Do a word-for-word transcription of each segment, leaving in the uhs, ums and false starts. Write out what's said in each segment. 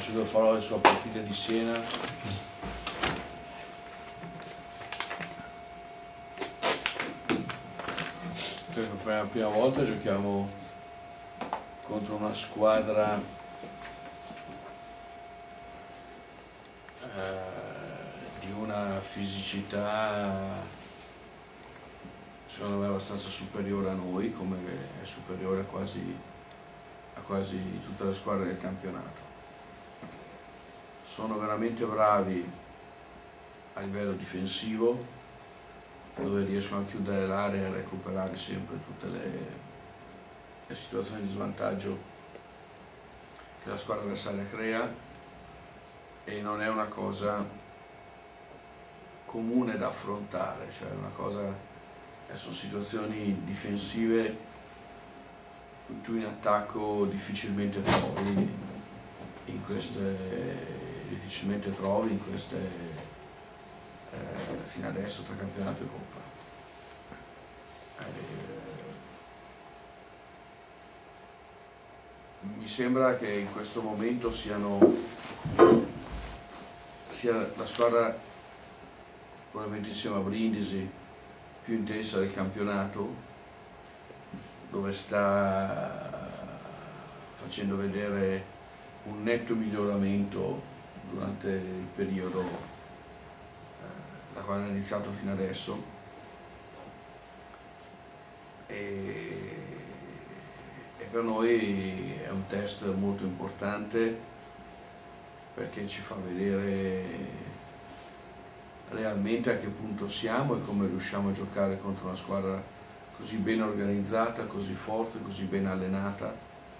cedo la parola sulla partita di Siena. Per la prima volta giochiamo contro una squadra eh, di una fisicità secondo me abbastanza superiore a noi, come è superiore a quasi, a quasi tutte le squadre del campionato. Sono veramente bravi a livello difensivo, dove riescono a chiudere l'area e a recuperare sempre tutte le, le situazioni di svantaggio che la squadra avversaria crea, e non è una cosa comune da affrontare, cioè una cosa, sono situazioni difensive che tu in attacco difficilmente trovi in queste difficilmente trovi in queste eh, fino adesso tra campionato e coppa. Eh, mi sembra che in questo momento siano sia la squadra, probabilmente insieme a Brindisi, più intensa del campionato, dove sta facendo vedere un netto miglioramento durante il periodo eh, da quando è iniziato fino adesso, e, e per noi è un test molto importante, perché ci fa vedere realmente a che punto siamo e come riusciamo a giocare contro una squadra così ben organizzata, così forte, così ben allenata,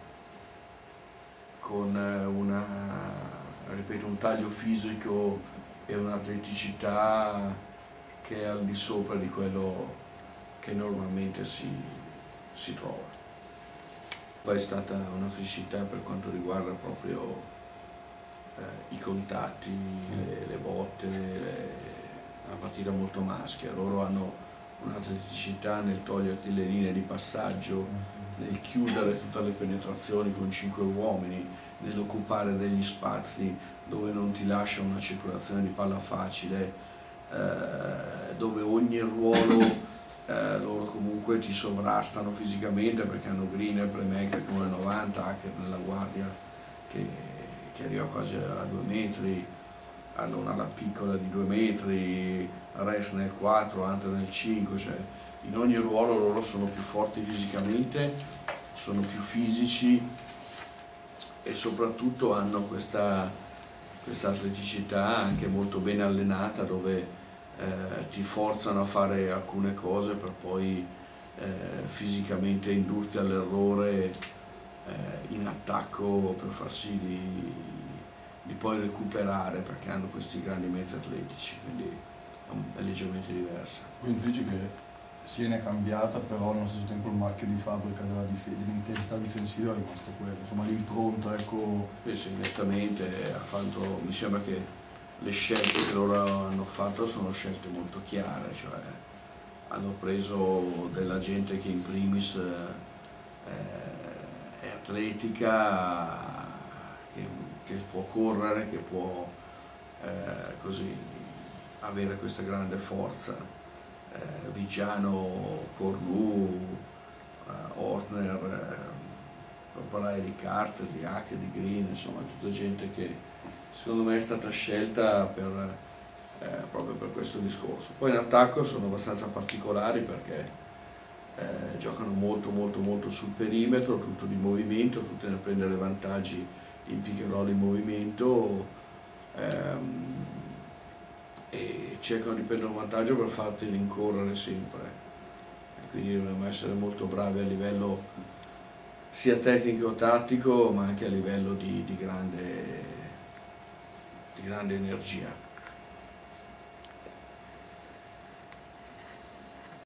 con una, ripeto, un taglio fisico e un'atleticità che è al di sopra di quello che normalmente si, si trova. Poi è stata una felicità per quanto riguarda proprio eh, i contatti, le, le botte, le, una partita molto maschia. Loro hanno un'atleticità nel toglierti le linee di passaggio, nel chiudere tutte le penetrazioni con cinque uomini, nell'occupare degli spazi dove non ti lascia una circolazione di palla facile, eh, dove ogni ruolo eh, loro comunque ti sovrastano fisicamente, perché hanno Green e playmaker che uno e novanta, Hacker nella guardia che, che arriva quasi a due metri, hanno un'ala piccola di due metri, Res nel quattro, Hunter nel cinque, cioè in ogni ruolo loro sono più forti fisicamente, sono più fisici e soprattutto hanno questa, questa atleticità anche molto ben allenata, dove eh, ti forzano a fare alcune cose per poi eh, fisicamente indurti all'errore eh, in attacco, per far sì di, di poi recuperare, perché hanno questi grandi mezzi atletici, quindi è leggermente diversa. Quindi tu dici che Siena è cambiata, però allo stesso tempo il marchio di fabbrica dell'intensità difensiva è rimasto quello, insomma l'impronta, ecco... Sì, sì, nettamente ha fatto, mi sembra che le scelte che loro hanno fatto sono scelte molto chiare, cioè hanno preso della gente che in primis eh, è atletica, che, che può correre, che può eh, così avere questa grande forza. Eh, Vigiano, Cornu, eh, Ortner, eh, per parlare di Carter, di Hacker, di Green, insomma tutta gente che secondo me è stata scelta per, eh, proprio per questo discorso. Poi in attacco sono abbastanza particolari, perché eh, giocano molto molto molto sul perimetro, tutto di movimento, tutti nel prendere vantaggi in pick and roll in movimento, ehm, e cercano di prendere un vantaggio per farti rincorrere sempre, e quindi dobbiamo essere molto bravi a livello sia tecnico-tattico, ma anche a livello di, di, grande, di grande energia.